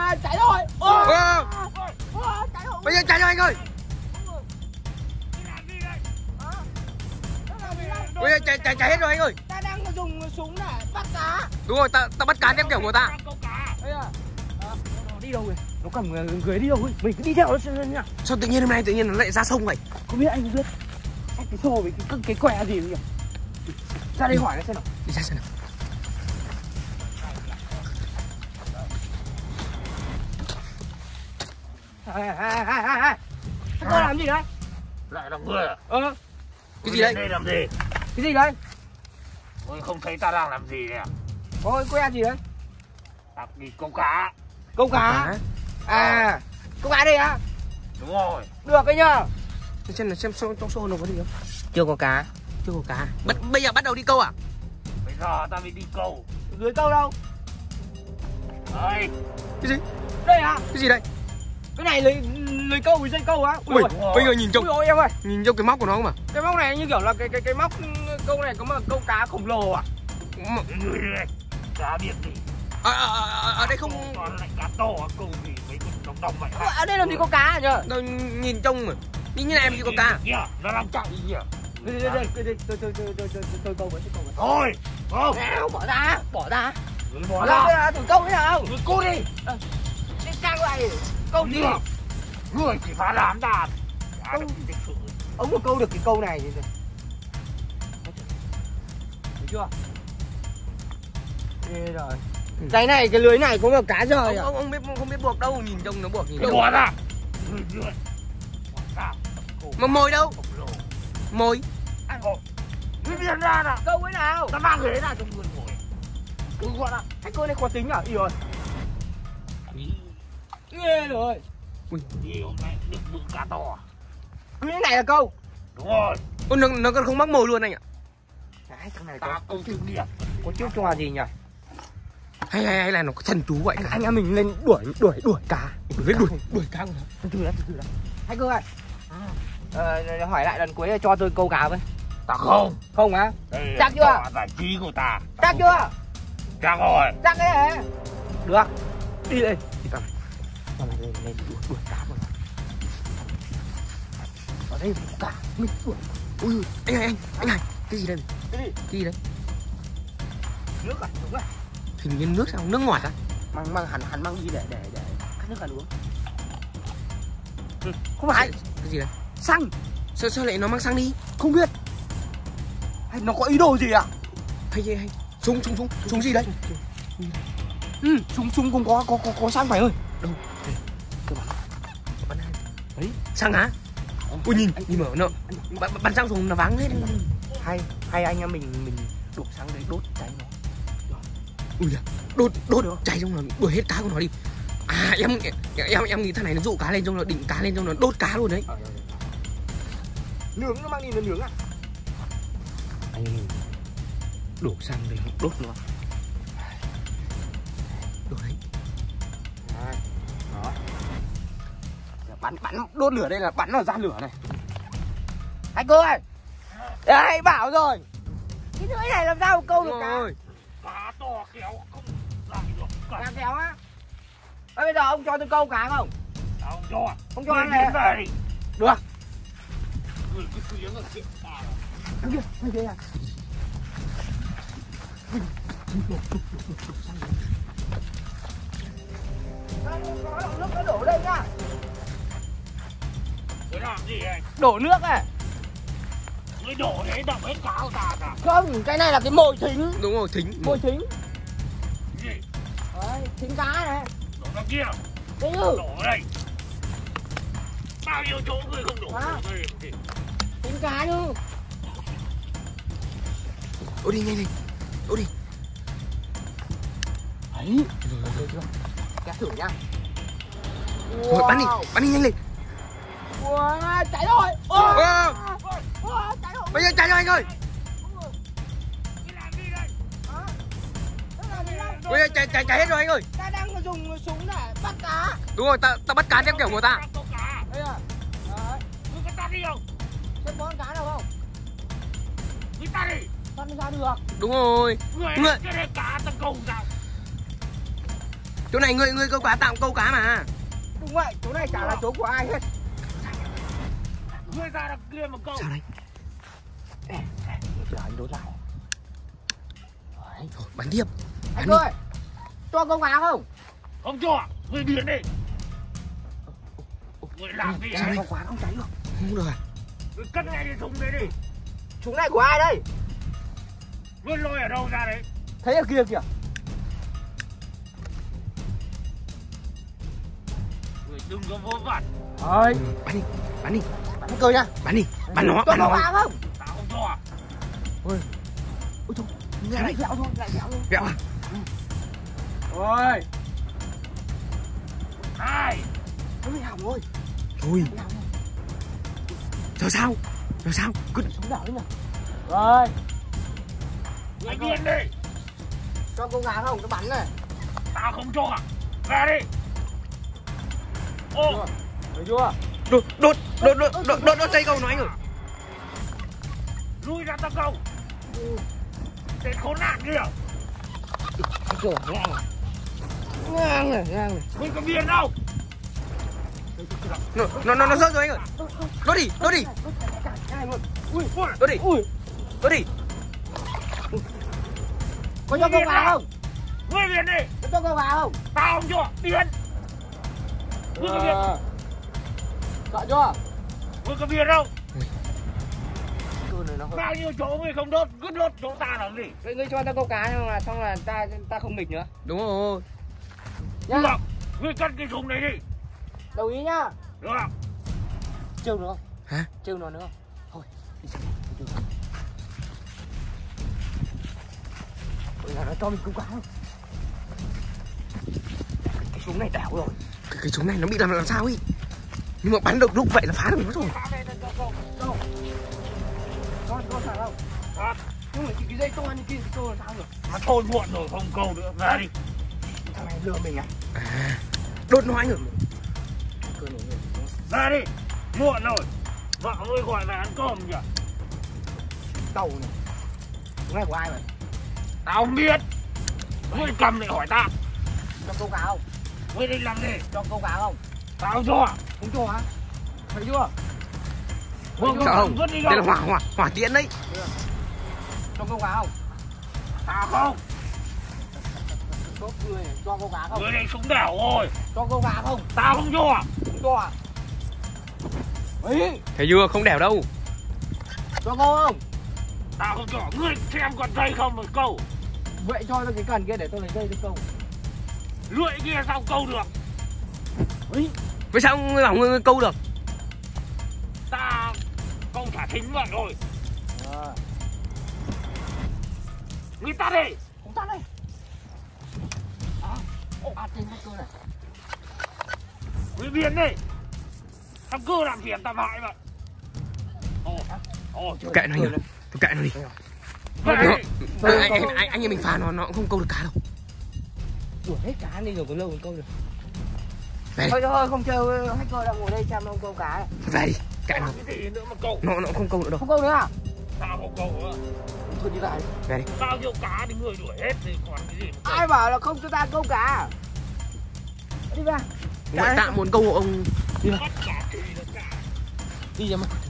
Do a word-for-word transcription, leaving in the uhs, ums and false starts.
Chạy rồi. Ôi. Wow. Ôi, chạy rồi. Bây giờ chạy rồi anh ơi. Bây giờ chạy chạy chạy hết rồi anh ơi. Ta đang dùng súng để bắt cá. Đúng rồi, ta ta bắt cá theo kiểu của ta. Đây à. Đi đâu rồi? Nó cầm người đi đâu ấy? Mình cứ đi theo nó xem nhá. Sao tự nhiên hôm nay tự nhiên nó lại ra sông vậy? Không biết, anh không biết. Anh cái xô với cái cái quẹ gì nhỉ? Ra đây hỏi nó xem nào. Đi ra xem nào. Hai hai hai hai hai. Các con làm gì đấy? Lại làm mưa à? Ờ. Cái gì đấy? Đây làm gì? Cái gì đấy? Ôi, không thấy ta đang làm gì đấy à? Có cái que gì đấy? Ta đi câu cá. Câu cá. À, câu cá đây á? Đúng rồi. Được đấy nhá. Xem là xem trong xô nó có gì không? Chưa có cá. Chưa có cá. Bắt bây giờ bắt đầu đi câu à? Bây giờ ta mới đi câu. Dưới câu đâu? Đây. Cái gì? Đây à? Cái gì đây? Cái này lưới lưới câu với dây câu á? Ui, bây giờ nhìn trông. Ui ôi em ơi. Nhìn trông cái móc của nó không à? Cái móc này như kiểu là cái cái cái móc câu này có mà câu cá khổng lồ à? Người này, cá biết gì? À, à, à, ở đây không. Còn lại cá to câu gì mấy con đồng đồng vậy? Ở đây làm gì có cá à nhờ? Đâu nhìn trông mà. Như như này em gì có cá? Kìa, nó đang chạy kìa. Đây đây đây, tôi tôi tôi tôi tôi tôi tôi câu với câu với. Thôi, không. Nào, bỏ ra, bỏ ra. Người bỏ Ra ra. ra thử câu thế nào? Người cô đi. Cái căng này câu gì? Người chỉ phá đám ta. Câu thực sự. Ông có câu được cái câu này thì được chưa? Ghê rồi. Cái này, cái lưới này có một cá rời Ông, à? ông không biết không biết buộc đâu, nhìn trông nó buộc nhìn Người đâu. bỏ ra. Người rưỡi. Mà mồi đâu? Mồi. Người biết ra nào. Câu ấy nào? Ta mang ghế ra cho người ngồi. Ừ, gọi là cái câu này khó tính à? Ý rồi. Ghê rồi. Ui. Đi hôm nay được bự cá to. Cứ cái này là câu. Đúng rồi. Ôi, nó nó còn không mắc mồi luôn anh ạ. Cái thằng này Ta có câu chữ điểm. có chiêu trò gì nhỉ? Hay hay hay là nó có thần chú vậy Anh, cả. anh em mình lên đuổi đuổi đuổi cá. Đuổi đuổi đuổi cá của nó. Từ từ đã, từ từ đã. Hai cơ ơi. Ờ, hỏi lại lần cuối cho tôi câu cá với. Ta không. Không á? Đây Chắc chưa? là giải trí của ta. Chắc chưa? Chắc rồi. Chắc đấy hả? Được. Đi đây. Đi con này. Con này lên lên đuổi đuổi cá của nó. Ở đây có cá. Mình đuổi. Ui, anh này anh, anh này, cái gì đây? Cái gì? Cái gì đấy? Nước à? Đúng rồi. Hình như nước sao? Nước ngọt á? Mang mang hẳn hẳn mang đi để để để cắt nước là uống. Ừ, không phải. Cái gì đấy? Xăng. Sao sao lại nó mang xăng đi? Không biết. Hay nó có ý đồ gì à? Hay hay hay. Súng súng súng súng gì đấy? Ừ, súng súng cũng có có có có xăng phải ơi. Đâu? Đây. Tôi bắn. Bắn hai. Đấy, xăng hả? Ui nhìn, nhìn mở nó bắn, bắn xăng xuống nó váng hết. Hay hay anh em mình mình đổ xăng đấy đốt cháy nó. Ui da, đốt đốt cháy trong nó đuổi hết cá của nó đi. À em em em nghĩ thằng này nó dụ cá lên trong nó định cá lên trong nó đốt cá luôn đấy. Nướng nó mang đi nó nướng à? Anh em mình đổ xăng đây đốt nó. Đổ đấy. Đó. Bắn bắn đốt lửa đây là bắn vào gian lửa này. Anh cô ơi. Đấy bảo rồi. Cái lưới này làm sao câu được cá? Rồi. Cá to kéo không làm được. Cá kéo á. Bây giờ ông cho tôi câu cá không? Không cho. Không cho Người anh này. biến về đi. Được. Người cứ tiếng ở kia. Anh kia, anh kia à. Có nước nó đổ đây nhá. Người làm gì anh? Đổ nước à? Người đổ đấy đập hết cá của ta cả. Không, cái này là cái mồi thính. Đúng rồi, thính. Mồi thính. Gì? Đấy, thính cá này. Đổ ra kia. Đấy chứ. Đổ ở đây. Bao nhiêu chỗ người không đổ À. đổ đây làm gì? Thính cá chứ. Ô đi nhanh đi. Ô đi. Đấy. Rồi chưa? Kéo thử nhá. Rồi bắn đi, bắn đi nhanh lên. Wow, chạy rồi. Ôi. Wow. Ôi, chạy rồi. Bây giờ chạy rồi anh ơi. Đi làm gì đây? Hả? Thế là gì đâu? Bây giờ chạy chạy chạy hết rồi anh ơi. Ta đang dùng súng để bắt cá. Đúng rồi, ta ta bắt cá theo kiểu của ta. Câu cá. Đây à. Đấy. Người ta đi không? Xem có con cá nào không? Người ta đi. Săn ra được. Đúng rồi. Người Người- cái này cá ta câu ra. Chỗ này người người câu cá tạm câu cá mà. Đúng vậy, chỗ này chả là chỗ của ai hết. Ngươi ra đằng kia mà câu. Sao đây? Chờ anh đốt lại. Thôi, bắn tiếp. Anh Bắn ơi, cho câu cá không? Không cho, ngươi biến đi. Ngươi làm gì Sao vậy? đây? Câu cá không cháy được. Không được à? Ngươi cất ngay cái súng đấy đi. Súng này của ai đây? Ngươi lôi ở đâu ra đấy? Thấy ở kia kìa. Ngươi đừng có vô vặt. Thôi, Bắn đi, bắn đi, bắn cười nha. bắn đi, bắn nó, Cho bắn câu nó. cá không? Tao không cho. Ôi trời, lại dẹo thôi, lại dẹo thôi. Vẹo à? Ôi, Ai? nó bị hỏng rồi. Thôi, giờ sao? Giờ sao? Cứ Súng đảo đấy nhỉ. Rồi, Ngươi biến đi. cho câu cá không? Nó bắn này. Tao không cho. Ra đi. Ô, Thấy chưa? đốt đốt đốt đốt đốt đốt đốt dây câu nó anh ơi. lui ra tao câu. Tên khốn nạn kia. Thấy chưa? Ngang này. Ngang này, ngang này. Ngươi có biến đâu? Nó nó nó, nó rớt rồi anh ơi. Đốt đi, đốt đi, Ui, ui. đốt đi, Ui, đốt đi. có cho câu cá không? Ngươi biến đi. Có cho câu cá không? Tao không cho. Biến. Ngươi có biến. Ờ. Sợ chưa? Ngươi có biến đâu? Cơn này nó hơi... Bao nhiêu chỗ ngươi không đốt, cứ đốt chỗ ta làm gì? Vậy ngươi cho ta câu cá xong là xong là ta ta không nghịch nữa. Đúng rồi. Được, Nhá. ngươi cất cái súng này đi. Đồng ý nhá. Được. Trêu nữa không? Hả? Trêu nó nữa không? Thôi, đi xem. Đi xem. Bây giờ nó cho mình câu cá không? Cái súng này đảo rồi. Cái, cái súng này nó bị làm làm sao ấy? Nhưng mà bắn được lúc vậy là phá được nó rồi. Đâu? Con con phải không? Hả? Nhưng mà cái dây to như kia thì câu làm sao được? Mà thôi muộn rồi, không câu nữa. Ra đi. Thằng này lừa mình à? À, đốt nó anh ơi. Cơn này nhiều. Ra đi. Muộn rồi. Vợ ngươi gọi về ăn cơm nhỉ? Tàu này. Súng này của ai vậy? Tao không biết. Ngươi cầm để hỏi ta. Cho câu cá không? Ngươi định làm gì? Cho câu cá không? Tao không cho. Không cho hả? Thấy chưa? Ngươi Sao không? vứt đi Đây là đâu? hỏa hỏa hỏa tiễn đấy. Cho câu cá không? Tao không. Tốt người này, cho câu cá không? Ngươi đánh súng đảo rồi. Cho câu cá không? Tao không cho. Không cho à? Ấy, Thấy chưa? Không đẻo đâu. cho câu không? Tao không cho. Ngươi xem còn dây không một câu. Vậy cho tôi cái cần kia để tôi lấy dây tôi câu. Lưỡi kia sao câu được? Ấy, Vậy sao ngươi bảo ngươi câu được? Ta câu thả thính vậy rồi. à, Ngươi tắt đi. không tắt đây. À, ô, à, thêm cơ này. Ngươi biến đi. Thằng cơ làm phiền tao hại vậy. Ồ, ồ, Tôi kệ nó anh ơi. Tôi kệ nó đi. về Nó, đi. ờ, anh, anh, anh, anh em mình phá nó nó cũng không câu được cá đâu. Đuổi hết cá đi rồi có lâu mới câu được. Về đi, Thôi thôi, không chơi, hacker đang ngồi đây xem ông câu cá này. về đi. Kệ nó. Cái gì nữa mà câu? Nó nó không câu nữa đâu. Không câu nữa à? Tao không câu nữa. Thôi đi lại. Về đi. Bao nhiêu cá thì người đuổi hết thì còn cái gì mà câu? Ai bảo là không cho ta câu cá? Đi ra. Ngoại tạm muốn câu hộ ông. Bắt cả kỳ là cả. Đi ra mà.